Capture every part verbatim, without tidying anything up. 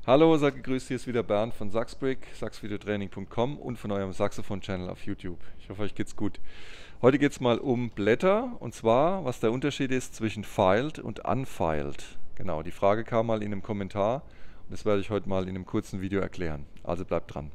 Hallo, seid gegrüßt, hier ist wieder Bernd von Saxbrick, saxvideotraining punkt com und von eurem Saxophon-Channel auf YouTube. Ich hoffe, euch geht's gut. Heute geht es mal um Blätter und zwar, was der Unterschied ist zwischen filed und unfiled. Genau, die Frage kam mal in einem Kommentar und das werde ich heute mal in einem kurzen Video erklären. Also bleibt dran.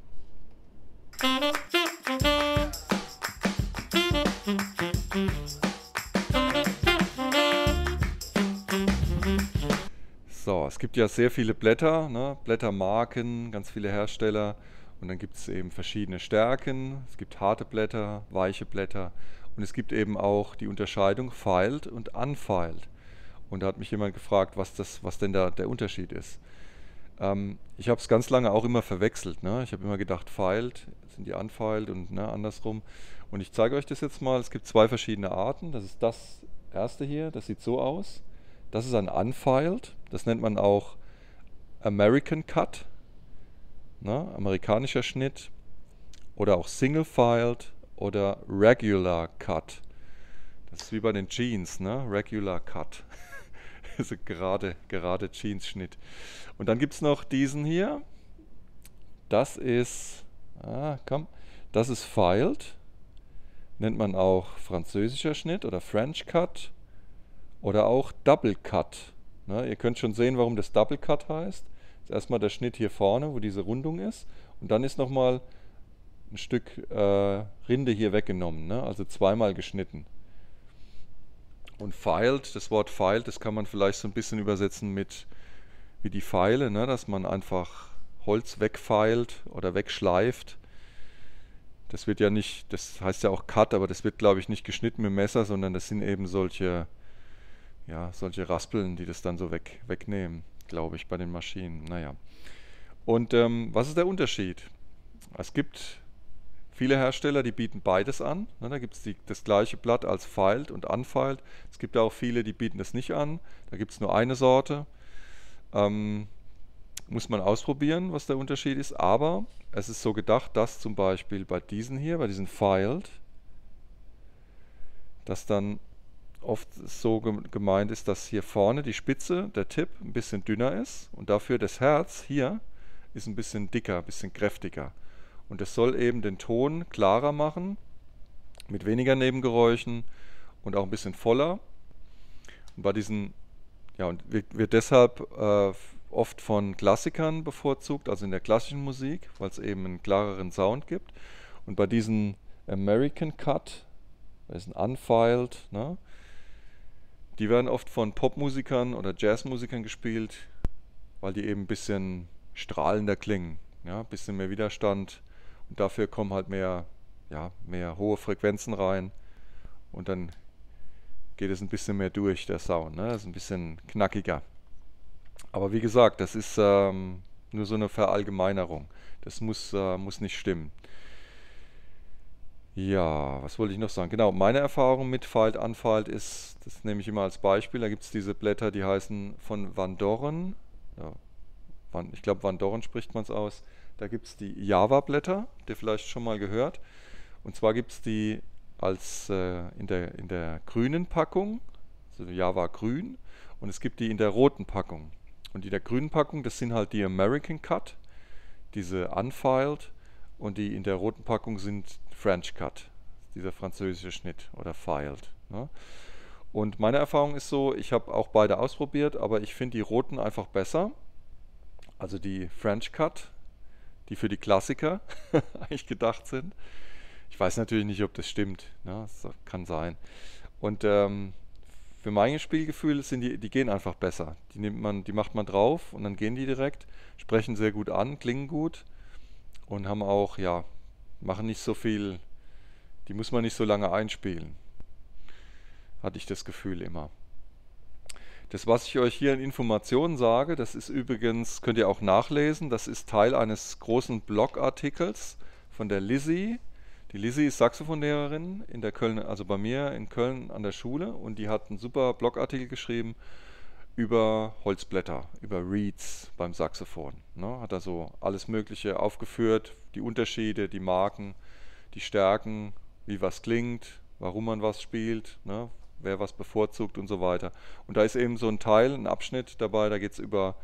So, es gibt ja sehr viele Blätter, ne? Blättermarken, ganz viele Hersteller und dann gibt es eben verschiedene Stärken. Es gibt harte Blätter, weiche Blätter und es gibt eben auch die Unterscheidung filed und unfiled. Und da hat mich jemand gefragt, was, das, was denn da der Unterschied ist. Ähm, ich habe es ganz lange auch immer verwechselt. Ne? Ich habe immer gedacht, filed sind die unfiled und ne, andersrum. Und ich zeige euch das jetzt mal. Es gibt zwei verschiedene Arten. Das ist das erste hier, das sieht so aus. Das ist ein unfiled. Das nennt man auch American Cut, ne? Amerikanischer Schnitt, oder auch Single Filed oder Regular Cut. Das ist wie bei den Jeans, ne? Regular Cut. Das ist ein gerade, gerade Jeans-Schnitt. Und dann gibt es noch diesen hier. Das ist, ah, komm, das ist Filed. Nennt man auch französischer Schnitt oder French Cut oder auch Double Cut. Na, ihr könnt schon sehen, warum das Double Cut heißt. Das ist erstmal der Schnitt hier vorne, wo diese Rundung ist. Und dann ist nochmal ein Stück äh, Rinde hier weggenommen, ne? Also zweimal geschnitten. Und filed, das Wort filed, das kann man vielleicht so ein bisschen übersetzen mit wie die Feile, ne? Dass man einfach Holz wegfeilt oder wegschleift. Das wird ja nicht, das heißt ja auch Cut, aber das wird, glaube ich, nicht geschnitten mit dem Messer, sondern das sind eben solche Ja, solche Raspeln, die das dann so weg, wegnehmen, glaube ich, bei den Maschinen. Naja. Und ähm, was ist der Unterschied? Es gibt viele Hersteller, die bieten beides an. Ne, da gibt es das gleiche Blatt als filed und unfiled. Es gibt auch viele, die bieten das nicht an. Da gibt es nur eine Sorte. Ähm, muss man ausprobieren, was der Unterschied ist. Aber es ist so gedacht, dass zum Beispiel bei diesen hier, bei diesen filed, dass dann oft so gemeint ist, dass hier vorne die Spitze, der Tipp, ein bisschen dünner ist und dafür das Herz hier ist ein bisschen dicker, ein bisschen kräftiger. Und das soll eben den Ton klarer machen, mit weniger Nebengeräuschen und auch ein bisschen voller. Und bei diesen, ja, und wird, wird deshalb äh, oft von Klassikern bevorzugt, also in der klassischen Musik, weil es eben einen klareren Sound gibt. Und bei diesen American Cut, das ist ein unfiled, ne? Die werden oft von Popmusikern oder Jazzmusikern gespielt, weil die eben ein bisschen strahlender klingen, ja, ein bisschen mehr Widerstand und dafür kommen halt mehr, ja, mehr hohe Frequenzen rein und dann geht es ein bisschen mehr durch, der Sound, ne? Das ist ein bisschen knackiger. Aber wie gesagt, das ist ähm, nur so eine Verallgemeinerung. Das muss, äh, muss nicht stimmen. Ja, was wollte ich noch sagen? Genau, meine Erfahrung mit Filed Unfiled ist, das nehme ich immer als Beispiel, da gibt es diese Blätter, die heißen von Van Doren, ja, Van, ich glaube Van Doren spricht man es aus, da gibt es die Java-Blätter, habt ihr vielleicht schon mal gehört, und zwar gibt es die als äh, in der, in der grünen Packung, also Java grün, und es gibt die in der roten Packung. Und in der grünen Packung, das sind halt die American Cut, diese Unfiled, und die in der roten Packung sind French Cut, dieser französische Schnitt oder filed. Ne? Und meine Erfahrung ist so, ich habe auch beide ausprobiert, aber ich finde die roten einfach besser. Also die French Cut, die für die Klassiker eigentlich gedacht sind. Ich weiß natürlich nicht, ob das stimmt. Ne? Das kann sein. Und ähm, für mein Spielgefühl sind die, die gehen einfach besser. Die nimmt man, die macht man drauf und dann gehen die direkt, sprechen sehr gut an, klingen gut. Und haben auch, ja, machen nicht so viel, die muss man nicht so lange einspielen. Hatte ich das Gefühl immer. Das, was ich euch hier in Informationen sage, das ist übrigens, könnt ihr auch nachlesen, das ist Teil eines großen Blogartikels von der Lizzie. Die Lizzie ist Saxophonlehrerin in der Köln, also bei mir in Köln an der Schule und die hat einen super Blogartikel geschrieben über Holzblätter, über Reeds beim Saxophon. Ne? Hat da so alles Mögliche aufgeführt, die Unterschiede, die Marken, die Stärken, wie was klingt, warum man was spielt, ne? Wer was bevorzugt und so weiter. Und da ist eben so ein Teil, ein Abschnitt dabei, da geht es über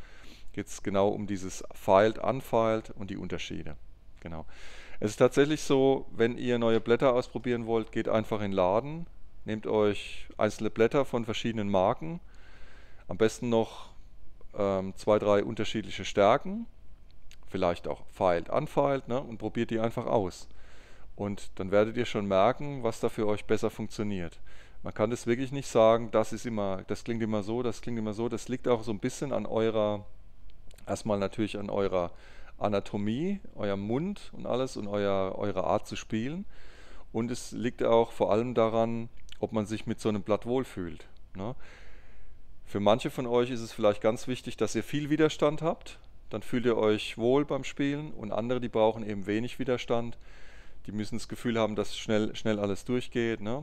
geht es genau um dieses Filed, Unfiled und die Unterschiede. Genau. Es ist tatsächlich so, wenn ihr neue Blätter ausprobieren wollt, geht einfach in den Laden, nehmt euch einzelne Blätter von verschiedenen Marken, am besten noch ähm, zwei, drei unterschiedliche Stärken, vielleicht auch Filed, Unfiled, ne, und probiert die einfach aus. Und dann werdet ihr schon merken, was da für euch besser funktioniert. Man kann das wirklich nicht sagen, das ist immer, das klingt immer so, das klingt immer so. Das liegt auch so ein bisschen an eurer, erstmal natürlich an eurer Anatomie, eurem Mund und alles und euer, eurer Art zu spielen. Und es liegt auch vor allem daran, ob man sich mit so einem Blatt wohlfühlt. Ne? Für manche von euch ist es vielleicht ganz wichtig, dass ihr viel Widerstand habt. Dann fühlt ihr euch wohl beim Spielen. Und andere, die brauchen eben wenig Widerstand. Die müssen das Gefühl haben, dass schnell, schnell alles durchgeht. Ne?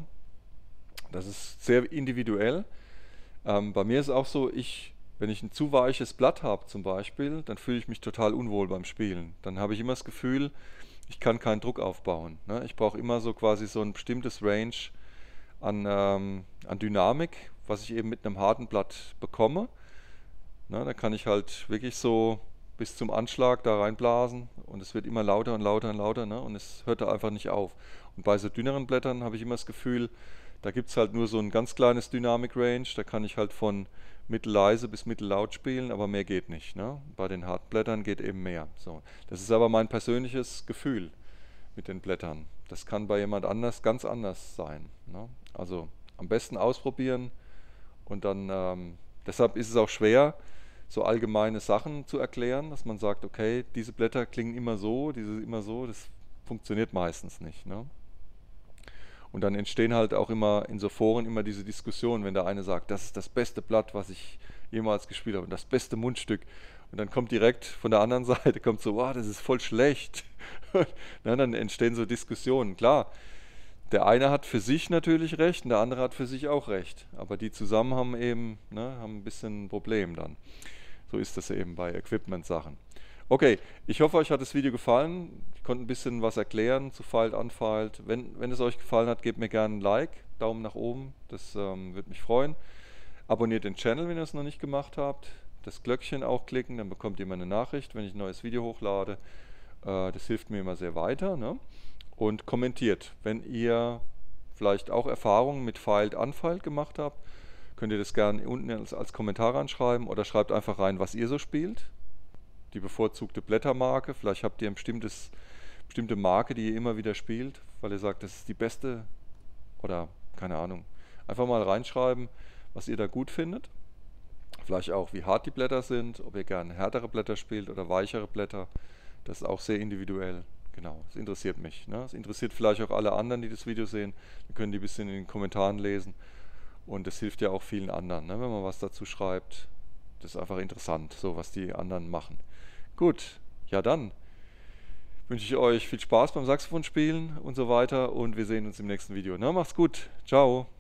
Das ist sehr individuell. Ähm, bei mir ist es auch so, ich, wenn ich ein zu weiches Blatt habe zum Beispiel, dann fühle ich mich total unwohl beim Spielen. Dann habe ich immer das Gefühl, ich kann keinen Druck aufbauen. Ne? Ich brauche immer so quasi so ein bestimmtes Range an, ähm, an Dynamik, was ich eben mit einem harten Blatt bekomme. Ne? Da kann ich halt wirklich so bis zum Anschlag da reinblasen und es wird immer lauter und lauter und lauter, ne? Und es hört da einfach nicht auf. Und bei so dünneren Blättern habe ich immer das Gefühl, da gibt es halt nur so ein ganz kleines Dynamik-Range, da kann ich halt von mittelleise bis mittellaut spielen, aber mehr geht nicht. Ne? Bei den harten Blättern geht eben mehr. So. Das ist aber mein persönliches Gefühl mit den Blättern. Das kann bei jemand anders ganz anders sein. Ne? Also am besten ausprobieren und dann, ähm, deshalb ist es auch schwer, so allgemeine Sachen zu erklären, dass man sagt, okay, diese Blätter klingen immer so, diese immer so, das funktioniert meistens nicht. Ne? Und dann entstehen halt auch immer in so Foren immer diese Diskussionen, wenn der eine sagt, das ist das beste Blatt, was ich jemals gespielt habe und das beste Mundstück. Und dann kommt direkt von der anderen Seite, kommt so, wow, das ist voll schlecht. Na, dann entstehen so Diskussionen. Klar, der eine hat für sich natürlich recht und der andere hat für sich auch recht. Aber die zusammen haben eben, ne, haben ein bisschen ein Problem dann. So ist das eben bei Equipment-Sachen. Okay, ich hoffe, euch hat das Video gefallen. Ich konnte ein bisschen was erklären zu Filed, Unfiled. Wenn, wenn es euch gefallen hat, gebt mir gerne ein Like, Daumen nach oben, das ähm, würde mich freuen. Abonniert den Channel, wenn ihr es noch nicht gemacht habt. Das Glöckchen auch klicken, dann bekommt ihr immer eine Nachricht, wenn ich ein neues Video hochlade. Äh, das hilft mir immer sehr weiter. Ne? Und kommentiert, wenn ihr vielleicht auch Erfahrungen mit Filed, Unfiled gemacht habt, könnt ihr das gerne unten als, als Kommentar reinschreiben oder schreibt einfach rein, was ihr so spielt. Die bevorzugte Blättermarke. Vielleicht habt ihr eine bestimmtes, bestimmte Marke, die ihr immer wieder spielt, weil ihr sagt, das ist die beste oder keine Ahnung. Einfach mal reinschreiben, was ihr da gut findet. Vielleicht auch, wie hart die Blätter sind, ob ihr gerne härtere Blätter spielt oder weichere Blätter. Das ist auch sehr individuell. Genau, das interessiert mich. Ne? Das interessiert vielleicht auch alle anderen, die das Video sehen. Dann können die ein bisschen in den Kommentaren lesen. Und das hilft ja auch vielen anderen, ne? Wenn man was dazu schreibt. Das ist einfach interessant, so was die anderen machen. Gut, ja dann wünsche ich euch viel Spaß beim Saxophonspielen und so weiter und wir sehen uns im nächsten Video. Ne? Macht's gut, ciao.